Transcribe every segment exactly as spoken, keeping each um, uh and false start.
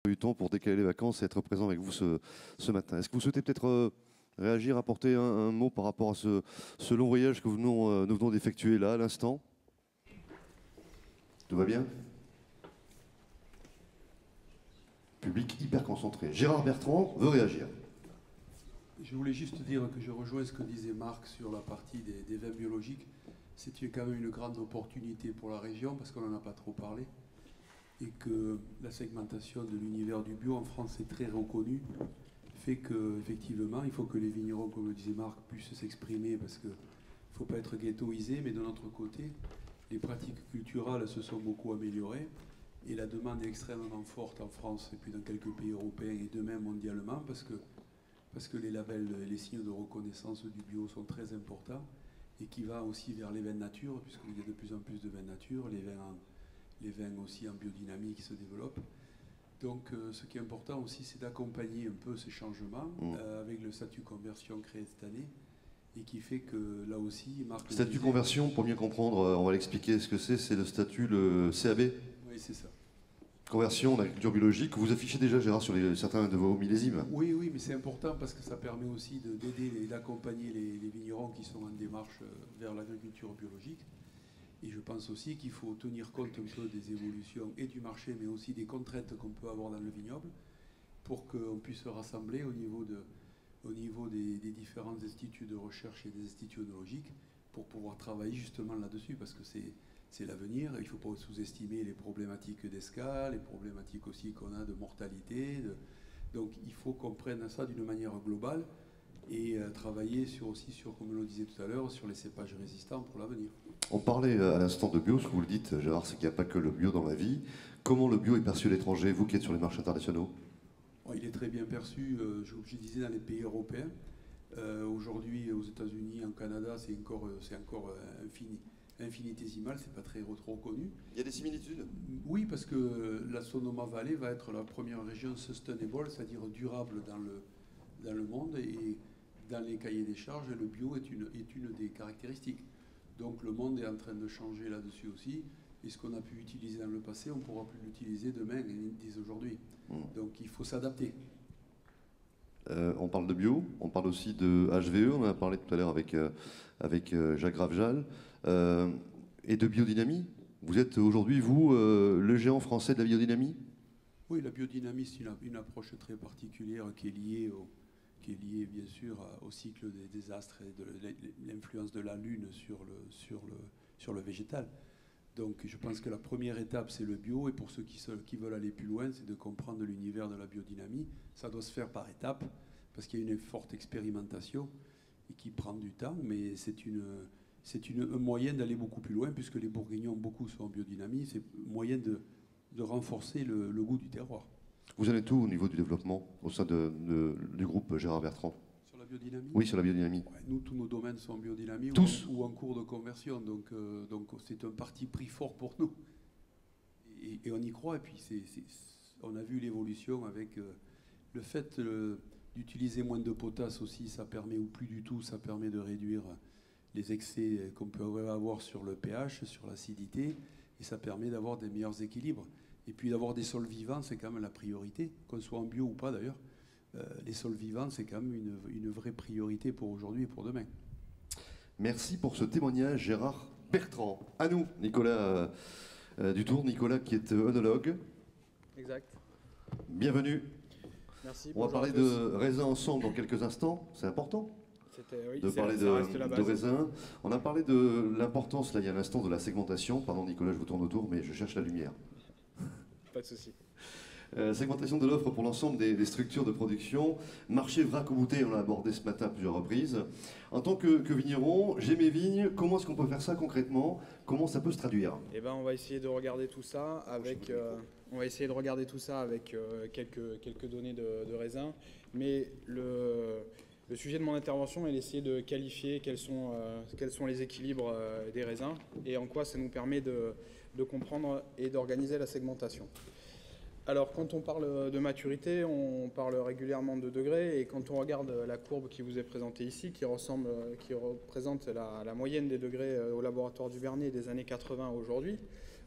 eu le temps pour décaler les vacances et être présent avec vous ce, ce matin. Est-ce que vous souhaitez peut-être euh, réagir, apporter un, un mot par rapport à ce, ce long voyage que nous venons, euh, nous venons d'effectuer là, à l'instant? Tout va bien? Public hyper concentré. Gérard Bertrand veut réagir. Je voulais juste dire que je rejoins ce que disait Marc sur la partie des, des vins biologiques. C'est quand même une grande opportunité pour la région parce qu'on n'en a pas trop parlé et que la segmentation de l'univers du bio en France est très reconnue, fait qu'effectivement il faut que les vignerons, comme le disait Marc, puissent s'exprimer parce qu'il ne faut pas être ghettoisé, mais de notre côté, les pratiques culturelles se sont beaucoup améliorées et la demande est extrêmement forte en France et puis dans quelques pays européens et de même mondialement parce que, parce que les labels et les signes de reconnaissance du bio sont très importants et qui va aussi vers les vins nature, puisqu'il y a de plus en plus de vins nature, les vins, en, les vins aussi en biodynamie qui se développent. Donc euh, ce qui est important aussi, c'est d'accompagner un peu ces changements mmh. euh, avec le statut conversion créé cette année et qui fait que là aussi, Marc... Statut disait, conversion, pour mieux comprendre, on va l'expliquer ce que c'est, c'est le statut, le C A B. Oui, c'est ça. Conversion en agriculture biologique, que vous affichez déjà, Gérard, sur les, certains de vos millésimes. Oui, oui, mais c'est important parce que ça permet aussi d'aider et d'accompagner les, les vignerons qui sont en démarche vers l'agriculture biologique. Et je pense aussi qu'il faut tenir compte un peu des évolutions et du marché, mais aussi des contraintes qu'on peut avoir dans le vignoble pour qu'on puisse se rassembler au niveau, de, au niveau des, des différents instituts de recherche et des instituts œnologiques pour pouvoir travailler justement là-dessus parce que c'est... C'est l'avenir, il ne faut pas sous-estimer les problématiques d'escale, les problématiques aussi qu'on a de mortalité. De... Donc il faut qu'on prenne ça d'une manière globale et euh, travailler sur, aussi sur, comme on le disait tout à l'heure, sur les cépages résistants pour l'avenir. On parlait à l'instant de bio, ce que vous le dites, Gérard, c'est qu'il n'y a pas que le bio dans la vie. Comment le bio est perçu à l'étranger, vous qui êtes sur les marchés internationaux? Bon, il est très bien perçu, euh, je, je disais, dans les pays européens. Euh, Aujourd'hui, aux États-Unis, en Canada, c'est encore, c'est encore euh, infini. infinitésimale, c'est pas très trop connu. Il y a des similitudes? Oui, parce que la Sonoma Valley va être la première région sustainable, c'est-à-dire durable dans le, dans le monde, et dans les cahiers des charges, le bio est une, est une des caractéristiques. Donc le monde est en train de changer là-dessus aussi, et ce qu'on a pu utiliser dans le passé, on ne pourra plus l'utiliser demain et dès aujourd'hui. Mmh. Donc il faut s'adapter. Euh, on parle de bio, on parle aussi de H V E, on en a parlé tout à l'heure avec, euh, avec euh, Jacques Gravejal, euh, et de biodynamie. Vous êtes aujourd'hui, vous, euh, le géant français de la biodynamie? Oui, la biodynamie, c'est une, une approche très particulière qui est liée, au, qui est liée bien sûr au cycle des, des astres et de l'influence de la Lune sur le, sur, le, sur le végétal. Donc je pense que la première étape, c'est le bio, et pour ceux qui, se, qui veulent aller plus loin, c'est de comprendre l'univers de la biodynamie. Ça doit se faire par étapes, parce qu'il y a une forte expérimentation et qui prend du temps, mais c'est une, c'est une, un moyen d'aller beaucoup plus loin, puisque les Bourguignons, beaucoup sont en biodynamie, c'est un moyen de, de renforcer le, le goût du terroir. Vous en êtes où au niveau du développement au sein de, de, du groupe Gérard Bertrand? Sur la biodynamie? Oui, sur la biodynamie. Ouais, nous, tous nos domaines sont en biodynamie. Tous? Ou en, ou en cours de conversion, donc euh, donc c'est un parti pris fort pour nous. Et, et on y croit, et puis c'est, c'est, on a vu l'évolution avec euh, le fait euh, d'utiliser moins de potasse aussi, ça permet, ou plus du tout, ça permet de réduire les excès qu'on peut avoir sur le pH, sur l'acidité, et ça permet d'avoir des meilleurs équilibres. Et puis d'avoir des sols vivants, c'est quand même la priorité, qu'on soit en bio ou pas d'ailleurs. Euh, les sols vivants, c'est quand même une, une vraie priorité pour aujourd'hui et pour demain. Merci pour ce témoignage, Gérard Bertrand. À nous, Nicolas euh, Dutour, Nicolas qui est œnologue. Exact. Bienvenue. Merci. On va parler de raisin ensemble dans quelques instants, c'est important. Oui, de parler de, de raisin. On a parlé de l'importance, là il y a un instant, de la segmentation. Pardon Nicolas, je vous tourne autour, mais je cherche la lumière. Pas de souci. Euh, segmentation de l'offre pour l'ensemble des, des structures de production. Marché vrac ou bouteille, on l'a abordé ce matin à plusieurs reprises. En tant que, que vigneron, j'ai mes vignes, comment est-ce qu'on peut faire ça concrètement? Comment ça peut se traduire? Eh ben, on va essayer de regarder tout ça avec, euh, on va essayer de regarder tout ça avec euh, quelques, quelques données de, de raisin. Mais le, le sujet de mon intervention est d'essayer de qualifier quels sont, euh, quels sont les équilibres euh, des raisins et en quoi ça nous permet de, de comprendre et d'organiser la segmentation. Alors, quand on parle de maturité, on parle régulièrement de degrés, et quand on regarde la courbe qui vous est présentée ici, qui, ressemble, qui représente la, la moyenne des degrés au laboratoire du Bernier des années quatre-vingts aujourd'hui,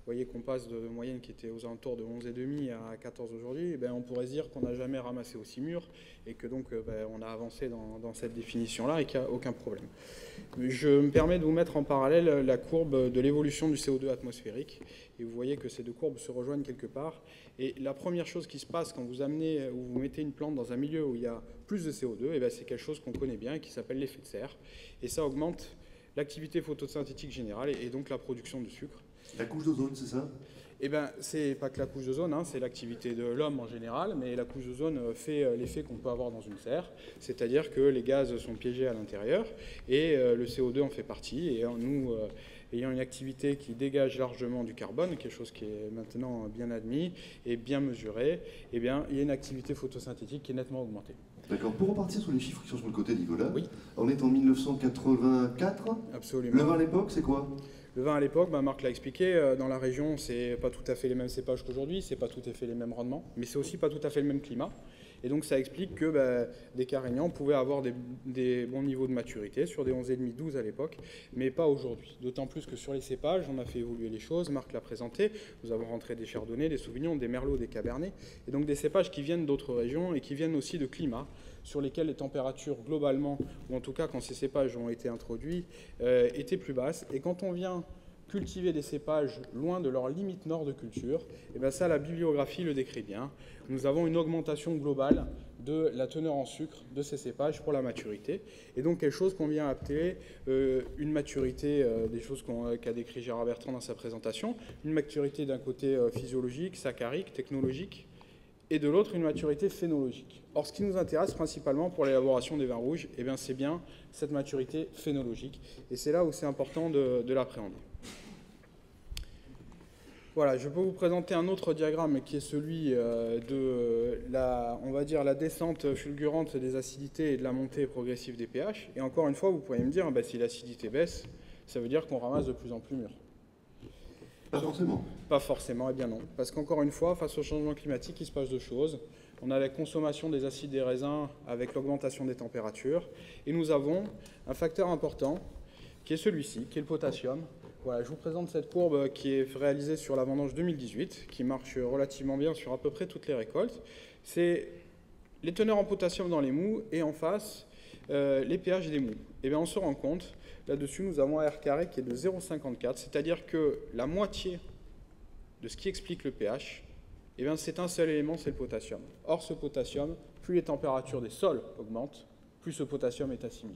Vous voyez qu'on passe de moyenne qui était aux alentours de onze virgule cinq à quatorze aujourd'hui, eh bien, on pourrait se dire qu'on n'a jamais ramassé aussi mûr et que donc eh bien, on a avancé dans, dans cette définition-là et qu'il n'y a aucun problème. Je me permets de vous mettre en parallèle la courbe de l'évolution du C O deux atmosphérique et vous voyez que ces deux courbes se rejoignent quelque part. Et la première chose qui se passe quand vous amenez ou vous mettez une plante dans un milieu où il y a plus de C O deux, eh bien, c'est quelque chose qu'on connaît bien et qui s'appelle l'effet de serre. Et ça augmente l'activité photosynthétique générale et donc la production de sucre. La couche d'ozone, c'est ça? Eh bien, c'est pas que la couche d'ozone, hein, c'est l'activité de l'homme en général, mais la couche d'ozone fait l'effet qu'on peut avoir dans une serre, c'est-à-dire que les gaz sont piégés à l'intérieur et euh, le C O deux en fait partie. Et nous, euh, ayant une activité qui dégage largement du carbone, quelque chose qui est maintenant bien admis et bien mesuré, eh bien, il y a une activité photosynthétique qui est nettement augmentée. D'accord. Pour repartir sur les chiffres qui sont sur le côté, Nicolas, oui. On est en mille neuf cent quatre-vingt-quatre. Absolument. Le vin à l'époque, c'est quoi? Le vin à l'époque, bah Marc l'a expliqué, euh, dans la région, c'est pas tout à fait les mêmes cépages qu'aujourd'hui, c'est pas tout à fait les mêmes rendements, mais c'est aussi pas tout à fait le même climat. Et donc ça explique que bah, des Carignans pouvaient avoir des, des bons niveaux de maturité sur des onze virgule cinq douze à l'époque, mais pas aujourd'hui. D'autant plus que sur les cépages, on a fait évoluer les choses, Marc l'a présenté, nous avons rentré des Chardonnays, des Sauvignons, des Merlots, des Cabernets, et donc des cépages qui viennent d'autres régions et qui viennent aussi de climats sur lesquels les températures globalement, ou en tout cas quand ces cépages ont été introduits, euh, étaient plus basses. Et quand on vient cultiver des cépages loin de leur limite nord de culture, et bien ça, la bibliographie le décrit bien. Nous avons une augmentation globale de la teneur en sucre de ces cépages pour la maturité. Et donc quelque chose qu'on vient appeler euh, une maturité, euh, des choses qu'on, qu'a décrit Gérard Bertrand dans sa présentation, une maturité d'un côté euh, physiologique, saccarique, technologique, et de l'autre une maturité phénologique. Or, ce qui nous intéresse principalement pour l'élaboration des vins rouges, eh bien, c'est bien cette maturité phénologique. Et c'est là où c'est important de, de l'appréhender. Voilà, je peux vous présenter un autre diagramme qui est celui de la, on va dire, la descente fulgurante des acidités et de la montée progressive des pH. Et encore une fois, vous pourriez me dire, bah, si l'acidité baisse, ça veut dire qu'on ramasse de plus en plus mûr. Pas forcément. Pas forcément, eh bien non. Parce qu'encore une fois, face au changement climatique, il se passe deux choses. On a la consommation des acides des raisins avec l'augmentation des températures. Et nous avons un facteur important qui est celui-ci, qui est le potassium. Voilà, je vous présente cette courbe qui est réalisée sur la vendange deux mille dix-huit, qui marche relativement bien sur à peu près toutes les récoltes. C'est les teneurs en potassium dans les mous et en face, euh, les pH des mous. Et bien on se rend compte, là-dessus, nous avons un R carré qui est de zéro virgule cinquante-quatre, c'est-à-dire que la moitié de ce qui explique le pH, eh bien c'est un seul élément, c'est le potassium. Or, ce potassium, plus les températures des sols augmentent, plus ce potassium est assimilé.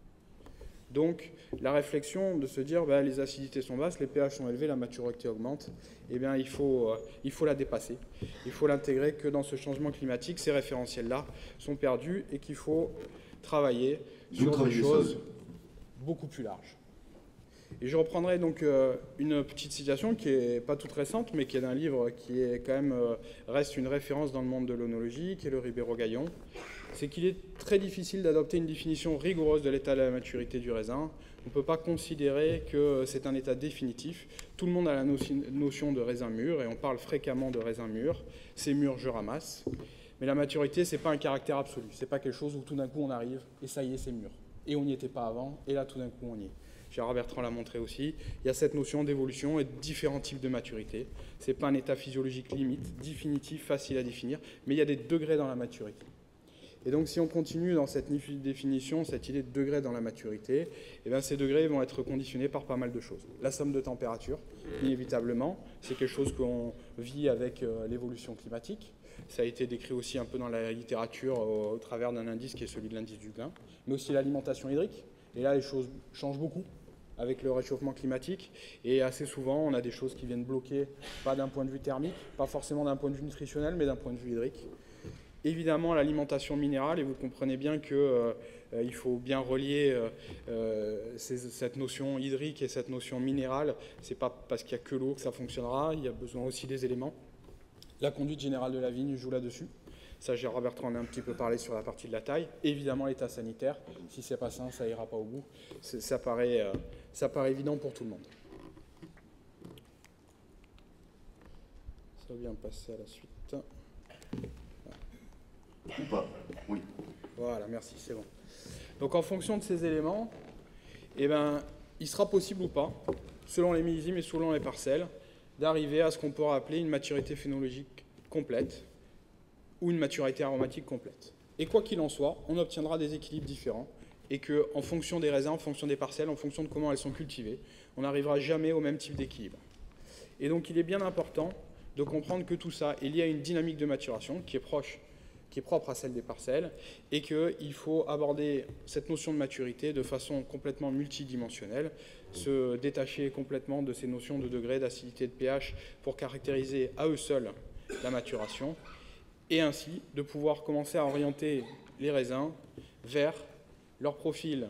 Donc, la réflexion de se dire bah, les acidités sont basses, les pH sont élevés, la maturité augmente, eh bien, il faut, euh, il faut la dépasser. Il faut l'intégrer que dans ce changement climatique, ces référentiels-là sont perdus et qu'il faut travailler sur des choses beaucoup plus larges. Et je reprendrai donc euh, une petite citation qui n'est pas toute récente, mais qui est d'un livre qui est quand même euh, reste une référence dans le monde de l'œnologie, qui est le Ribéro-Gaillon. C'est qu'il est très difficile d'adopter une définition rigoureuse de l'état de la maturité du raisin. On ne peut pas considérer que c'est un état définitif. Tout le monde a la notion de raisin mûr, et on parle fréquemment de raisin mûr. C'est mûr, je ramasse. Mais la maturité, ce n'est pas un caractère absolu. Ce n'est pas quelque chose où tout d'un coup on arrive, et ça y est, c'est mûr. Et on n'y était pas avant, et là tout d'un coup on y est. Gérard Bertrand l'a montré aussi. Il y a cette notion d'évolution et de différents types de maturité. Ce n'est pas un état physiologique limite, définitif, facile à définir, mais il y a des degrés dans la maturité. Et donc, si on continue dans cette définition, cette idée de degrés dans la maturité, eh bien, ces degrés vont être conditionnés par pas mal de choses. La somme de température, inévitablement, c'est quelque chose qu'on vit avec euh, l'évolution climatique. Ça a été décrit aussi un peu dans la littérature au, au travers d'un indice qui est celui de l'indice du Glein, mais aussi l'alimentation hydrique. Et là, les choses changent beaucoup avec le réchauffement climatique. Et assez souvent, on a des choses qui viennent bloquer, pas d'un point de vue thermique, pas forcément d'un point de vue nutritionnel, mais d'un point de vue hydrique. Évidemment, l'alimentation minérale, et vous comprenez bien qu'il euh, faut bien relier euh, euh, ces, cette notion hydrique et cette notion minérale. Ce n'est pas parce qu'il n'y a que l'eau que ça fonctionnera, il y a besoin aussi des éléments. La conduite générale de la vigne joue là-dessus. Ça, Gérard Bertrand en a un petit peu parlé sur la partie de la taille. Évidemment, l'état sanitaire. Si ce n'est pas sain, ça n'ira pas au bout. Ça paraît, euh, ça paraît évident pour tout le monde. Ça vient passer à la suite. Ou pas, oui. Voilà, merci, c'est bon. Donc en fonction de ces éléments, eh ben, il sera possible ou pas, selon les millésimes et selon les parcelles, d'arriver à ce qu'on pourrait appeler une maturité phénologique complète ou une maturité aromatique complète. Et quoi qu'il en soit, on obtiendra des équilibres différents et qu'en fonction des raisins, en fonction des parcelles, en fonction de comment elles sont cultivées, on n'arrivera jamais au même type d'équilibre. Et donc il est bien important de comprendre que tout ça est lié à une dynamique de maturation qui est proche, qui est propre à celle des parcelles, et qu'il faut aborder cette notion de maturité de façon complètement multidimensionnelle, se détacher complètement de ces notions de degré, d'acidité, de pH pour caractériser à eux seuls la maturation, et ainsi de pouvoir commencer à orienter les raisins vers leur profil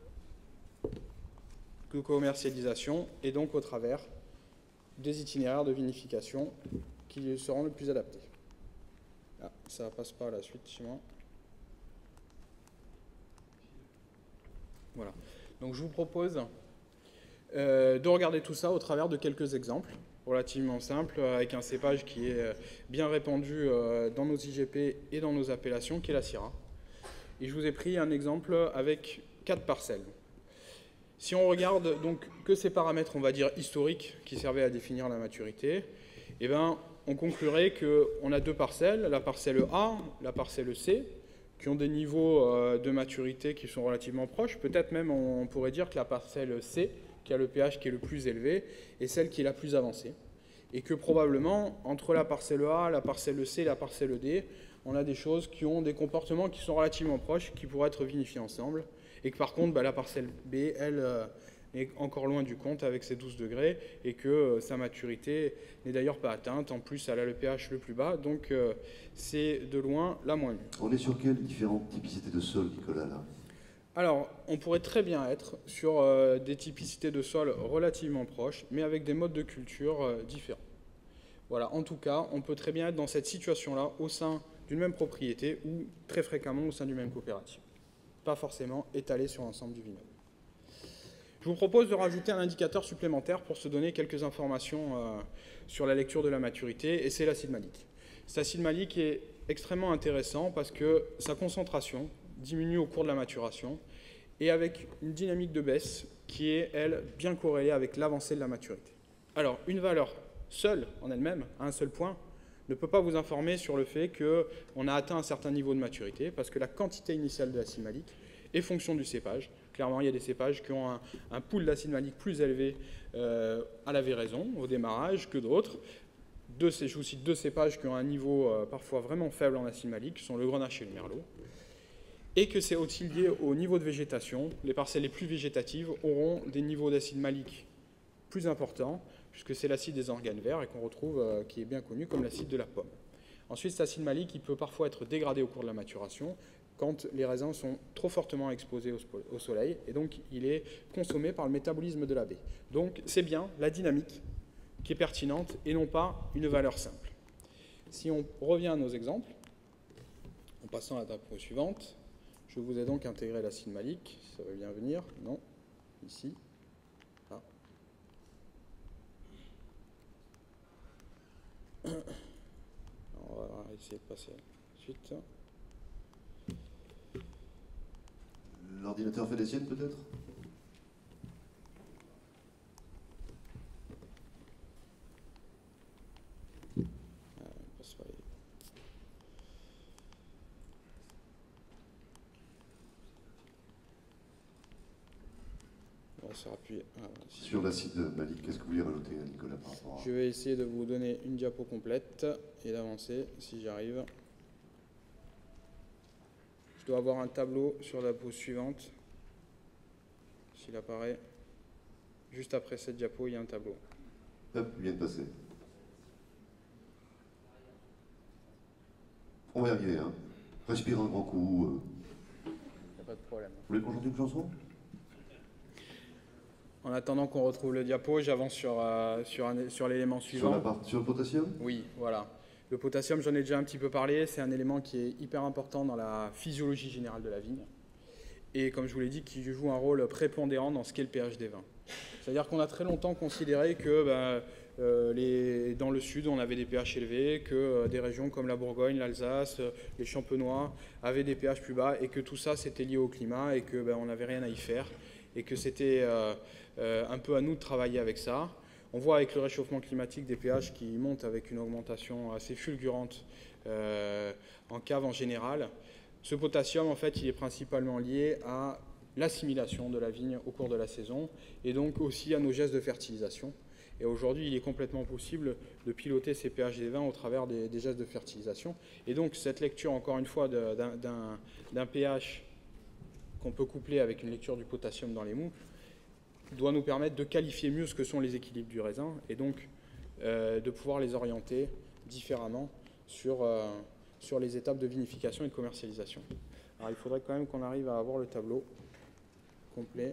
de commercialisation et donc au travers des itinéraires de vinification qui seront le plus adaptés. Ah, ça passe pas à la suite chez moi. Voilà. Donc je vous propose euh, de regarder tout ça au travers de quelques exemples relativement simples, avec un cépage qui est bien répandu euh, dans nos I G P et dans nos appellations, qui est la Syrah. Et je vous ai pris un exemple avec quatre parcelles. Si on regarde donc que ces paramètres, on va dire historiques, qui servaient à définir la maturité, eh ben, on conclurait qu'on a deux parcelles, la parcelle A, la parcelle C, qui ont des niveaux euh, de maturité qui sont relativement proches. Peut-être même on pourrait dire que la parcelle C, qui a le pH qui est le plus élevé, est celle qui est la plus avancée. Et que probablement, entre la parcelle A, la parcelle C et la parcelle D, on a des choses qui ont des comportements qui sont relativement proches, qui pourraient être vinifiés ensemble. Et que par contre, bah, la parcelle B, elle, euh, est encore loin du compte avec ses douze degrés, et que euh, sa maturité n'est d'ailleurs pas atteinte. En plus, elle a le pH le plus bas, donc euh, c'est de loin la moins mûre. On est sur quelle différentes typicités de sol, Nicolas, là? Alors, on pourrait très bien être sur euh, des typicités de sol relativement proches, mais avec des modes de culture euh, différents. Voilà, en tout cas, on peut très bien être dans cette situation-là au sein d'une même propriété ou très fréquemment au sein d'une même coopérative. Pas forcément étalé sur l'ensemble du vignoble. Je vous propose de rajouter un indicateur supplémentaire pour se donner quelques informations euh, sur la lecture de la maturité, et c'est l'acide malique. Cet acide malique est extrêmement intéressant parce que sa concentration diminue au cours de la maturation et avec une dynamique de baisse qui est, elle, bien corrélée avec l'avancée de la maturité. Alors, une valeur seule en elle-même, à un seul point, ne peut pas vous informer sur le fait qu'on a atteint un certain niveau de maturité, parce que la quantité initiale de l'acide malique est fonction du cépage. Clairement, il y a des cépages qui ont un, un pool d'acide malique plus élevé euh, à la véraison, au démarrage, que d'autres. Deux, je vous cite deux cépages qui ont un niveau euh, parfois vraiment faible en acide malique, qui sont le Grenache et le Merlot. Et que c'est aussi lié au niveau de végétation. Les parcelles les plus végétatives auront des niveaux d'acide malique plus importants, puisque c'est l'acide des organes verts et qu'on retrouve, euh, qui est bien connu comme l'acide de la pomme. Ensuite, cet acide malique il peut parfois être dégradé au cours de la maturation quand les raisins sont trop fortement exposés au, au soleil, et donc il est consommé par le métabolisme de la baie. Donc c'est bien la dynamique qui est pertinente et non pas une valeur simple. Si on revient à nos exemples, en passant à la diapo suivante, je vous ai donc intégré l'acide malique, ça va bien venir, non, ici. Ah. On va essayer de passer à la suite. L'ordinateur fait des siennes, peut-être? On va se rappuyer. Ah, sur l'acide malique, qu'est-ce que vous voulez rajouter, Nicolas, par rapport à... Je vais essayer de vous donner une diapo complète et d'avancer, si j'y arrive. Je dois avoir un tableau sur la diapo suivante. S'il apparaît. Juste après cette diapo, il y a un tableau. Hop, il vient de passer. On va y arriver, hein. Respire un grand coup. Il n'y a pas de problème. Vous voulez qu'on chante une chanson? En attendant qu'on retrouve le diapo, j'avance sur, euh, sur, un, sur l'élément suivant. Sur, la part, sur le potassium? Oui, voilà. Le potassium, j'en ai déjà un petit peu parlé, c'est un élément qui est hyper important dans la physiologie générale de la vigne. Et comme je vous l'ai dit, qui joue un rôle prépondérant dans ce qu'est le pH des vins. C'est-à-dire qu'on a très longtemps considéré que ben, euh, les, dans le sud, on avait des pH élevés, que euh, des régions comme la Bourgogne, l'Alsace, euh, les Champenois avaient des pH plus bas, et que tout ça, c'était lié au climat, et que ben, on n'avait rien à y faire, et que c'était euh, euh, un peu à nous de travailler avec ça. On voit avec le réchauffement climatique des pH qui montent avec une augmentation assez fulgurante euh, en cave en général. Ce potassium, en fait, il est principalement lié à l'assimilation de la vigne au cours de la saison et donc aussi à nos gestes de fertilisation. Et aujourd'hui, il est complètement possible de piloter ces pH des vins au travers des, des gestes de fertilisation. Et donc, cette lecture, encore une fois, d'un pH qu'on peut coupler avec une lecture du potassium dans les mous, doit nous permettre de qualifier mieux ce que sont les équilibres du raisin et donc euh, de pouvoir les orienter différemment sur, euh, sur les étapes de vinification et de commercialisation. Alors il faudrait quand même qu'on arrive à avoir le tableau complet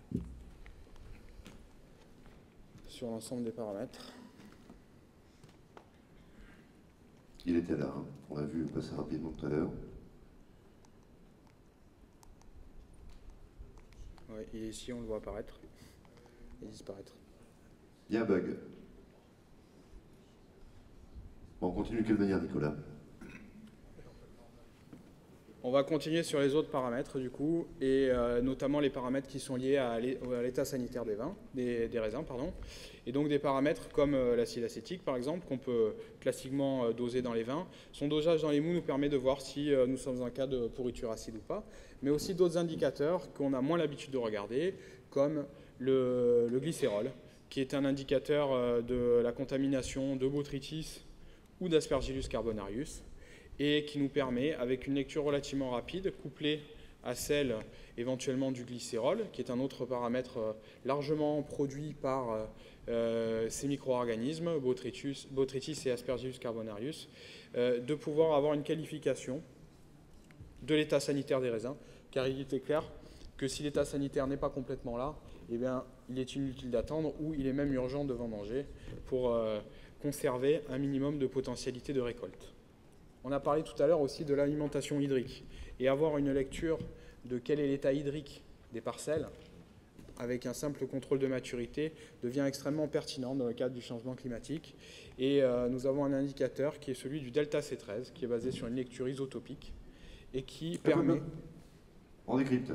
sur l'ensemble des paramètres. Il était là, hein. On l'a vu passer rapidement tout à l'heure. Oui, il est ici, on le voit apparaître et disparaître. Il y a un bug. Bon, on continue de quelle manière, Nicolas? On va continuer sur les autres paramètres du coup, et euh, notamment les paramètres qui sont liés à l'état sanitaire des vins, des, des raisins, pardon. Et donc des paramètres comme euh, l'acide acétique par exemple, qu'on peut classiquement euh, doser dans les vins. Son dosage dans les mous nous permet de voir si euh, nous sommes en cas de pourriture acide ou pas, mais aussi d'autres indicateurs qu'on a moins l'habitude de regarder, comme le, le glycérol, qui est un indicateur euh, de la contamination de botrytis ou d'Aspergillus carbonarius, et qui nous permet, avec une lecture relativement rapide, couplée à celle éventuellement du glycérol, qui est un autre paramètre largement produit par euh, ces micro-organismes, Botrytis, Botrytis et Aspergillus carbonarius, euh, de pouvoir avoir une qualification de l'état sanitaire des raisins, car il était clair que si l'état sanitaire n'est pas complètement là, eh bien, il est inutile d'attendre ou il est même urgent de vendanger pour euh, conserver un minimum de potentialité de récolte. On a parlé tout à l'heure aussi de l'alimentation hydrique et avoir une lecture de quel est l'état hydrique des parcelles avec un simple contrôle de maturité devient extrêmement pertinent dans le cadre du changement climatique. Et euh, nous avons un indicateur qui est celui du delta C treize, qui est basé sur une lecture isotopique et qui permet... On décrypte.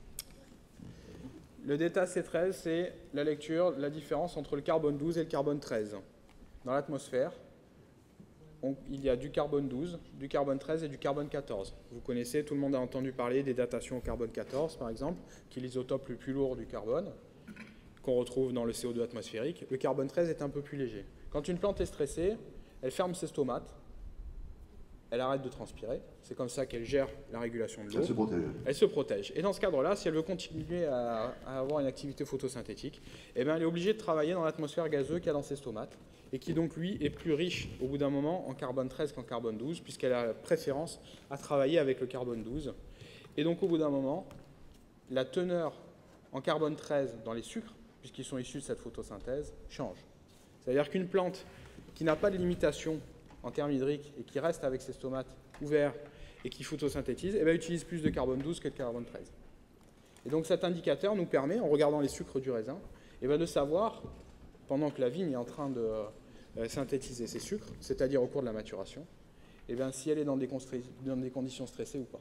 Le delta C treize, c'est la lecture, la différence entre le carbone douze et le carbone treize. Dans l'atmosphère, il y a du carbone douze, du carbone treize et du carbone quatorze. Vous connaissez, tout le monde a entendu parler des datations au carbone quatorze, par exemple, qui est l'isotope le plus lourd du carbone, qu'on retrouve dans le C O deux atmosphérique. Le carbone treize est un peu plus léger. Quand une plante est stressée, elle ferme ses stomates, elle arrête de transpirer. C'est comme ça qu'elle gère la régulation de l'eau. Elle se protège. Elle se protège. Et dans ce cadre-là, si elle veut continuer à, à avoir une activité photosynthétique, eh bien, elle est obligée de travailler dans l'atmosphère gazeuse qu'il y a dans ses stomates, et qui donc, lui, est plus riche au bout d'un moment en carbone treize qu'en carbone douze, puisqu'elle a la préférence à travailler avec le carbone douze. Et donc, au bout d'un moment, la teneur en carbone treize dans les sucres, puisqu'ils sont issus de cette photosynthèse, change. C'est-à-dire qu'une plante qui n'a pas de limitation en termes hydriques et qui reste avec ses stomates ouverts et qui photosynthétise, eh bien, utilise plus de carbone douze que de carbone treize. Et donc cet indicateur nous permet, en regardant les sucres du raisin, eh bien, de savoir, pendant que la vigne est en train de euh, synthétiser ses sucres, c'est-à-dire au cours de la maturation, eh bien, si elle est dans des, dans des conditions stressées ou pas.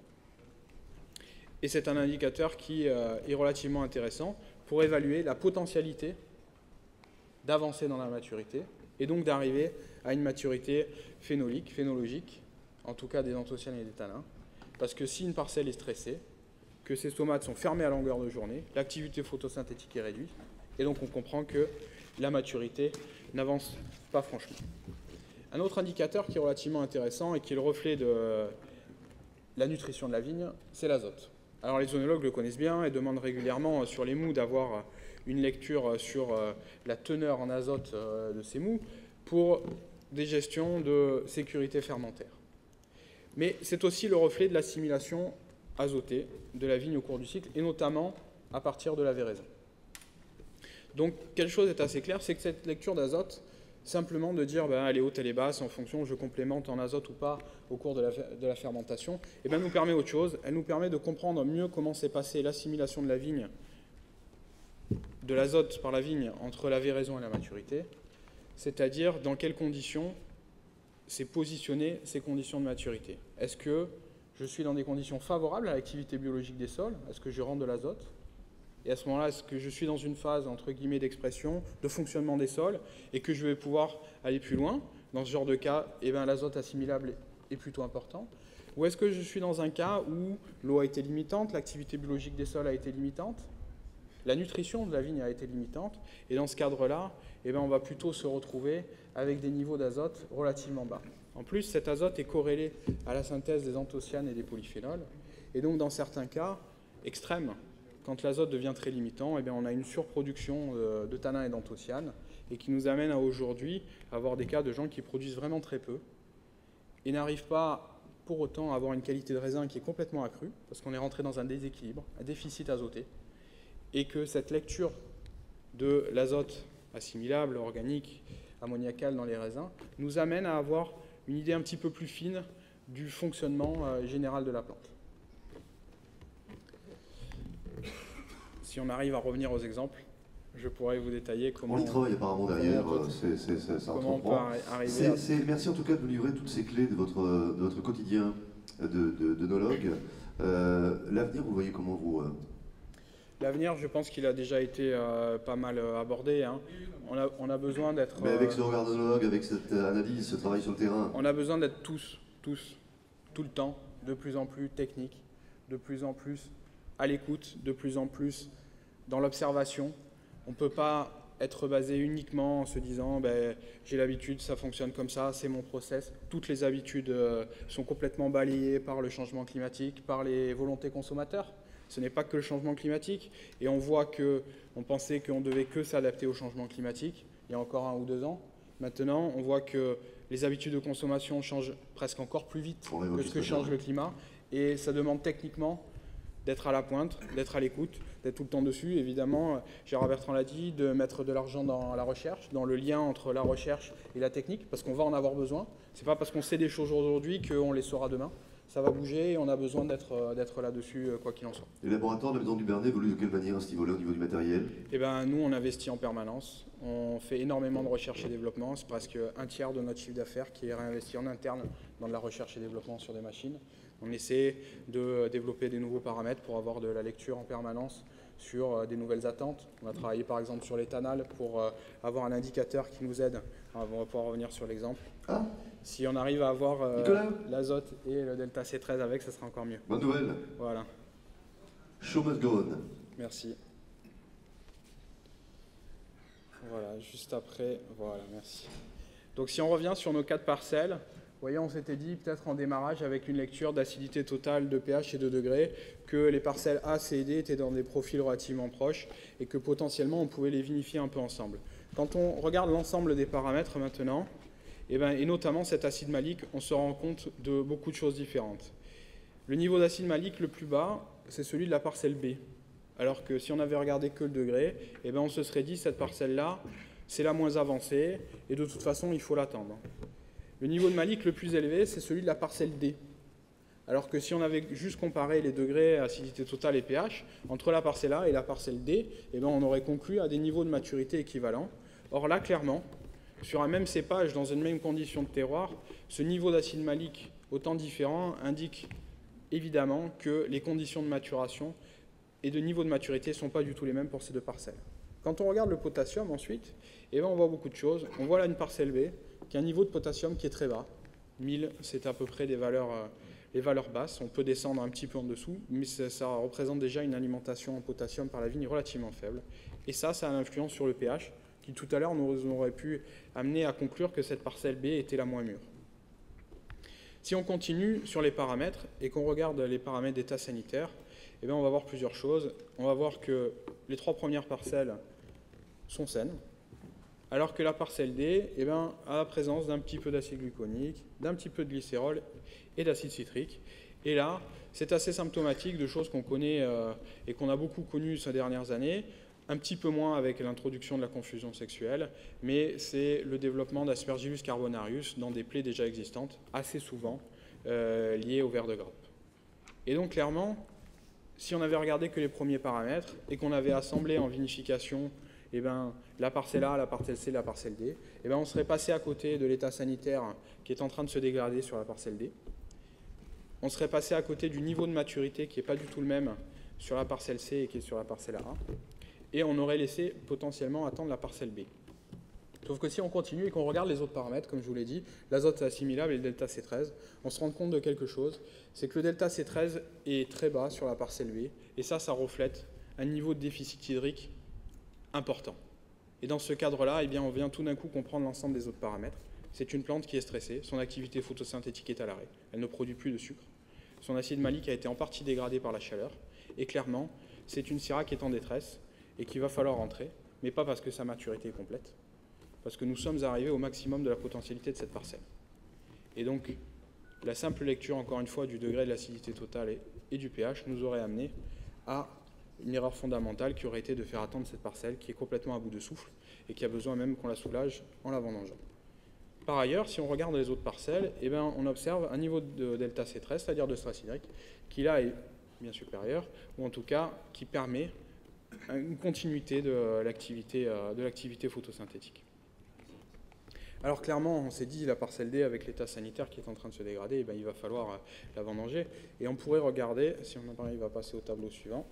Et c'est un indicateur qui euh, est relativement intéressant pour évaluer la potentialité d'avancer dans la maturité et donc d'arriver à une maturité phénolique, phénologique, en tout cas des anthocyanes et des tanins, parce que si une parcelle est stressée, que ses stomates sont fermés à longueur de journée, l'activité photosynthétique est réduite, et donc on comprend que la maturité n'avance pas franchement. Un autre indicateur qui est relativement intéressant et qui est le reflet de la nutrition de la vigne, c'est l'azote. Alors les œnologues le connaissent bien et demandent régulièrement sur les mous d'avoir une lecture sur la teneur en azote de ces mous pour des gestions de sécurité fermentaire. Mais c'est aussi le reflet de l'assimilation azotée de la vigne au cours du cycle, et notamment à partir de la véraison. Donc, quelque chose est assez clair, c'est que cette lecture d'azote, simplement de dire ben, elle est haute, elle est basse, en fonction, je complémente en azote ou pas au cours de la, de la fermentation, et ben, nous permet autre chose, elle nous permet de comprendre mieux comment s'est passée l'assimilation de la vigne, de l'azote par la vigne entre la véraison et la maturité, c'est-à-dire dans quelles conditions c'est positionner ces conditions de maturité. Est-ce que je suis dans des conditions favorables à l'activité biologique des sols? Est-ce que je rentre de l'azote? Et à ce moment-là, est-ce que je suis dans une phase, entre guillemets, d'expression, de fonctionnement des sols, et que je vais pouvoir aller plus loin? Dans ce genre de cas, eh bien, l'azote assimilable est plutôt important. Ou est-ce que je suis dans un cas où l'eau a été limitante, l'activité biologique des sols a été limitante, la nutrition de la vigne a été limitante, et dans ce cadre-là, eh bien, on va plutôt se retrouver avec des niveaux d'azote relativement bas. En plus, cet azote est corrélé à la synthèse des anthocyanes et des polyphénols, et donc dans certains cas extrêmes, quand l'azote devient très limitant, eh bien, on a une surproduction de, de tanins et d'anthocyanes, et qui nous amène à aujourd'hui à avoir des cas de gens qui produisent vraiment très peu, et n'arrivent pas pour autant à avoir une qualité de raisin qui est complètement accrue, parce qu'on est rentré dans un déséquilibre, un déficit azoté, et que cette lecture de l'azote assimilable, organique, ammoniacal dans les raisins, nous amène à avoir une idée un petit peu plus fine du fonctionnement euh, général de la plante. Si on arrive à revenir aux exemples, je pourrais vous détailler comment... On y travaille apparemment derrière, peut, c'est, c'est, c'est, ça comment on peut arriver c'est, à... c'est, merci en tout cas de nous livrer toutes ces clés de votre, de votre quotidien de, de, d'œnologue. Euh, l'avenir, vous le voyez comment vous... Euh... L'avenir, je pense qu'il a déjà été euh, pas mal abordé. Hein. On, a, on a besoin d'être... Mais avec ce regard d'œnologue, avec cette analyse, ce travail sur le terrain... On a besoin d'être tous, tous, tout le temps, de plus en plus techniques, de plus en plus à l'écoute, de plus en plus dans l'observation. On ne peut pas être basé uniquement en se disant ben, j'ai l'habitude, ça fonctionne comme ça, c'est mon process. Toutes les habitudes euh, sont complètement balayées par le changement climatique, par les volontés consommateurs. Ce n'est pas que le changement climatique. Et on voit qu'on pensait qu'on devait que s'adapter au changement climatique il y a encore un ou deux ans. Maintenant, on voit que les habitudes de consommation changent presque encore plus vite que ce que change le climat. Et ça demande techniquement d'être à la pointe, d'être à l'écoute, d'être tout le temps dessus. Évidemment, Gérard Bertrand l'a dit, de mettre de l'argent dans la recherche, dans le lien entre la recherche et la technique, parce qu'on va en avoir besoin. Ce n'est pas parce qu'on sait des choses aujourd'hui qu'on les saura demain. Ça va bouger et on a besoin d'être, d'être là-dessus, quoi qu'il en soit. Les laboratoires de la Maison du Bernet évoluent de quelle manière à ce niveau-là, au niveau du matériel? Eh ben, nous, on investit en permanence. On fait énormément de recherche et développement. C'est presque un tiers de notre chiffre d'affaires qui est réinvesti en interne dans de la recherche et développement sur des machines. On essaie de développer des nouveaux paramètres pour avoir de la lecture en permanence sur des nouvelles attentes. On a travaillé par exemple sur l'éthanol pour avoir un indicateur qui nous aide. On va pouvoir revenir sur l'exemple. Ah. Si on arrive à avoir euh, l'azote et le delta C treize avec, ça sera encore mieux. Bonne nouvelle. Voilà. Show must go on. Merci. Voilà, juste après, voilà, merci. Donc si on revient sur nos quatre parcelles, vous voyez, on s'était dit peut-être en démarrage avec une lecture d'acidité totale, de pH et de degrés, que les parcelles A, C et D étaient dans des profils relativement proches et que potentiellement on pouvait les vinifier un peu ensemble. Quand on regarde l'ensemble des paramètres maintenant, et, ben, et notamment cet acide malique, on se rend compte de beaucoup de choses différentes. Le niveau d'acide malique le plus bas, c'est celui de la parcelle B. Alors que si on avait regardé que le degré, et ben, on se serait dit cette parcelle-là, c'est la moins avancée et de toute façon, il faut l'attendre. Le niveau de malique le plus élevé, c'est celui de la parcelle D. Alors que si on avait juste comparé les degrés, acidité totale et pH, entre la parcelle A et la parcelle D, eh ben on aurait conclu à des niveaux de maturité équivalents. Or là, clairement, sur un même cépage, dans une même condition de terroir, ce niveau d'acide malique autant différent indique évidemment que les conditions de maturation et de niveau de maturité ne sont pas du tout les mêmes pour ces deux parcelles. Quand on regarde le potassium ensuite, eh ben on voit beaucoup de choses. On voit là une parcelle B qui a un niveau de potassium qui est très bas. mille, c'est à peu près des valeurs, euh, les valeurs basses. On peut descendre un petit peu en dessous, mais ça, ça représente déjà une alimentation en potassium par la vigne relativement faible. Et ça, ça a une influence sur le pH, qui tout à l'heure nous aurait pu amener à conclure que cette parcelle B était la moins mûre. Si on continue sur les paramètres et qu'on regarde les paramètres d'état sanitaire, eh bien on va voir plusieurs choses. On va voir que les trois premières parcelles sont saines, alors que la parcelle D eh bien, a la présence d'un petit peu d'acide gluconique, d'un petit peu de glycérol et d'acide citrique. Et là, c'est assez symptomatique de choses qu'on connaît euh, et qu'on a beaucoup connues ces dernières années, un petit peu moins avec l'introduction de la confusion sexuelle, mais c'est le développement d'Aspergillus carbonarius dans des plaies déjà existantes, assez souvent euh, liées au ver de grappe. Et donc clairement, si on avait regardé que les premiers paramètres et qu'on avait assemblé en vinification eh ben, la parcelle A, la parcelle C, la parcelle D, eh ben, on serait passé à côté de l'état sanitaire qui est en train de se dégrader sur la parcelle D. On serait passé à côté du niveau de maturité qui n'est pas du tout le même sur la parcelle C et qui est sur la parcelle A. Et on aurait laissé potentiellement attendre la parcelle B. Sauf que si on continue et qu'on regarde les autres paramètres, comme je vous l'ai dit, l'azote assimilable et le delta C treize, on se rend compte de quelque chose, c'est que le delta C treize est très bas sur la parcelle B, et ça, ça reflète un niveau de déficit hydrique important. Et dans ce cadre-là, eh bien, on vient tout d'un coup comprendre l'ensemble des autres paramètres. C'est une plante qui est stressée, son activité photosynthétique est à l'arrêt, elle ne produit plus de sucre. Son acide malique a été en partie dégradé par la chaleur, et clairement, c'est une syrah qui est en détresse et qu'il va falloir rentrer, mais pas parce que sa maturité est complète, parce que nous sommes arrivés au maximum de la potentialité de cette parcelle. Et donc, la simple lecture, encore une fois, du degré de l'acidité totale et, et du pH nous aurait amené à une erreur fondamentale qui aurait été de faire attendre cette parcelle qui est complètement à bout de souffle et qui a besoin même qu'on la soulage en la vendangeant. Par ailleurs, si on regarde les autres parcelles, eh bien, on observe un niveau de delta C treize, c'est-à-dire de stress hydrique, qui là est bien supérieur, ou en tout cas qui permet une continuité de l'activité de l'activité photosynthétique. Alors clairement, on s'est dit, la parcelle D, avec l'état sanitaire qui est en train de se dégrader, eh bien, il va falloir la vendanger. Et on pourrait regarder, si on arrive à passer au tableau suivant.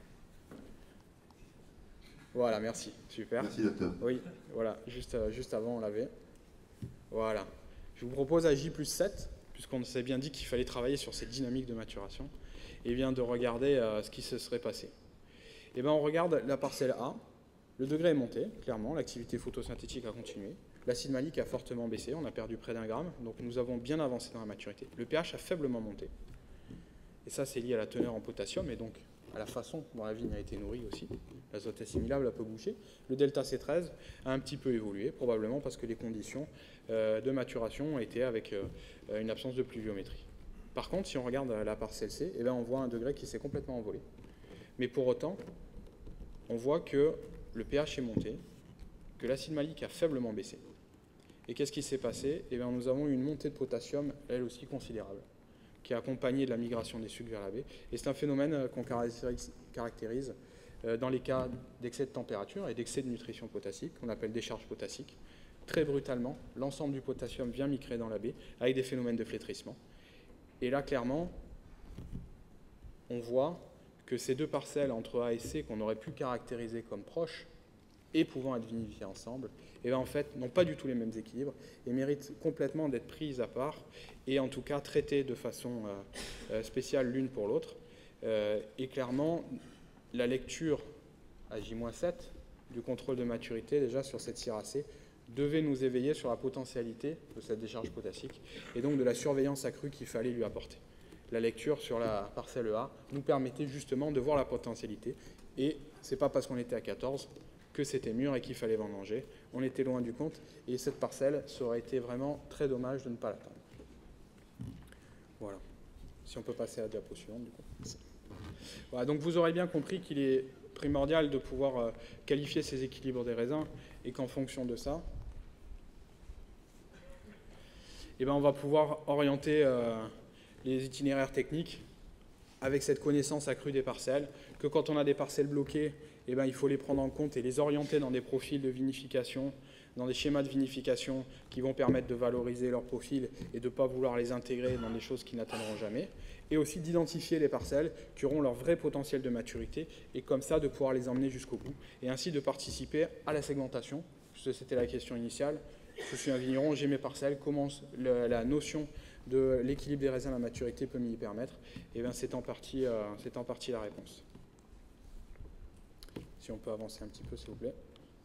Voilà, merci, super. Merci, docteur. Oui, voilà, juste, juste avant, on l'avait. Voilà. Je vous propose à J plus sept, puisqu'on s'est bien dit qu'il fallait travailler sur cette dynamique de maturation, et bien de regarder euh, ce qui se serait passé. Et bien, on regarde la parcelle A. Le degré est monté, clairement, l'activité photosynthétique a continué. L'acide malique a fortement baissé, on a perdu près d'un gramme, donc nous avons bien avancé dans la maturité. Le pH a faiblement monté. Et ça, c'est lié à la teneur en potassium et donc à la façon dont la vigne a été nourrie aussi. L'azote assimilable a peu bougé. Le delta C treize a un petit peu évolué, probablement parce que les conditions euh, de maturation étaient avec euh, une absence de pluviométrie. Par contre, si on regarde la parcelle C, eh bien, on voit un degré qui s'est complètement envolé. Mais pour autant, on voit que le pH est monté, que l'acide malique a faiblement baissé. Et qu'est-ce qui s'est passé? Eh bien, nous avons eu une montée de potassium, elle aussi considérable, qui a accompagné de la migration des sucs vers la baie. Et c'est un phénomène qu'on caractérise dans les cas d'excès de température et d'excès de nutrition potassique, qu'on appelle décharge potassique. Très brutalement, l'ensemble du potassium vient migrer dans la baie avec des phénomènes de flétrissement. Et là, clairement, on voit que ces deux parcelles entre A et C, qu'on aurait pu caractériser comme proches, et pouvant être vinifiées ensemble, et bien en fait n'ont pas du tout les mêmes équilibres et méritent complètement d'être prises à part et en tout cas traitées de façon euh, spéciale l'une pour l'autre. Euh, et clairement, la lecture à J moins sept du contrôle de maturité déjà sur cette Syrah C devait nous éveiller sur la potentialité de cette décharge potassique et donc de la surveillance accrue qu'il fallait lui apporter. La lecture sur la parcelle A nous permettait justement de voir la potentialité et c'est pas parce qu'on était à quatorze que c'était mûr et qu'il fallait vendanger. On était loin du compte et cette parcelle, ça aurait été vraiment très dommage de ne pas l'atteindre. Voilà. Si on peut passer à la diapo suivante, du coup. Voilà, donc vous aurez bien compris qu'il est primordial de pouvoir euh, qualifier ces équilibres des raisins et qu'en fonction de ça, eh ben, on va pouvoir orienter euh, les itinéraires techniques avec cette connaissance accrue des parcelles, que quand on a des parcelles bloquées, eh ben, il faut les prendre en compte et les orienter dans des profils de vinification, dans des schémas de vinification qui vont permettre de valoriser leur profil et de ne pas vouloir les intégrer dans des choses qui n'atteindront jamais, et aussi d'identifier les parcelles qui auront leur vrai potentiel de maturité et comme ça de pouvoir les emmener jusqu'au bout et ainsi de participer à la segmentation, puisque c'était la question initiale. Je suis un vigneron, j'ai mes parcelles, comment le, la notion de l'équilibre des raisins à la maturité peut m'y permettre? Et bien c'est en partie, euh, c'est en partie la réponse. Si on peut avancer un petit peu, s'il vous plaît.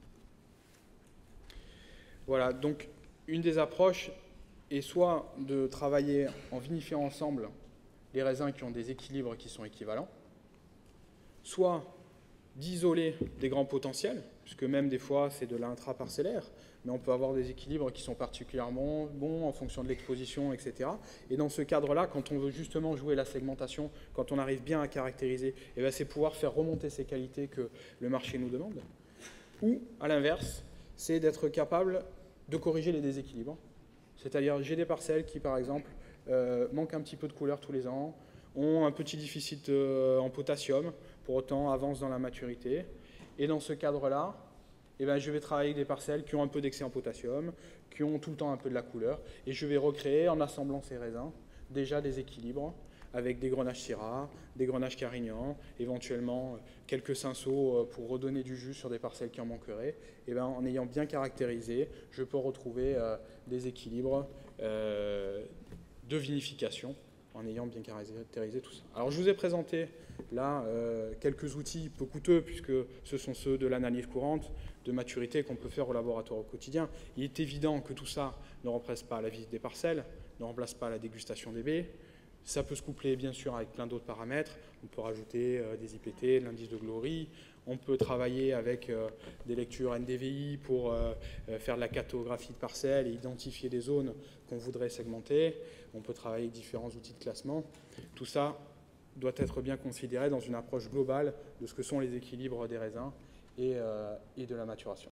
Voilà, donc une des approches est soit de travailler en vinifiant ensemble les raisins qui ont des équilibres qui sont équivalents, soit d'isoler des grands potentiels, puisque même des fois c'est de l'intraparcellaire, mais on peut avoir des équilibres qui sont particulièrement bons en fonction de l'exposition, et cetera. Et dans ce cadre-là, quand on veut justement jouer la segmentation, quand on arrive bien à caractériser, eh bien, c'est pouvoir faire remonter ces qualités que le marché nous demande. Ou, à l'inverse, c'est d'être capable de corriger les déséquilibres. C'est-à-dire, j'ai des parcelles qui, par exemple, euh, manquent un petit peu de couleur tous les ans, ont un petit déficit euh, en potassium, pour autant avancent dans la maturité. Et dans ce cadre-là, eh bien, je vais travailler avec des parcelles qui ont un peu d'excès en potassium, qui ont tout le temps un peu de la couleur, et je vais recréer, en assemblant ces raisins, déjà des équilibres avec des grenaches Syrah, des grenaches Carignan, éventuellement quelques cinceaux pour redonner du jus sur des parcelles qui en manqueraient. Et bien, en ayant bien caractérisé, je peux retrouver euh, des équilibres euh, de vinification en ayant bien caractérisé tout ça. Alors je vous ai présenté là euh, quelques outils peu coûteux puisque ce sont ceux de l'analyse courante, de maturité qu'on peut faire au laboratoire au quotidien. Il est évident que tout ça ne remplace pas la visite des parcelles, ne remplace pas la dégustation des baies. Ça peut se coupler bien sûr avec plein d'autres paramètres. On peut rajouter euh, des I P T, l'indice de Glory. On peut travailler avec euh, des lectures N D V I pour euh, faire de la cartographie de parcelles et identifier des zones qu'on voudrait segmenter. On peut travailler avec différents outils de classement. Tout ça doit être bien considéré dans une approche globale de ce que sont les équilibres des raisins et, euh, et de la maturation.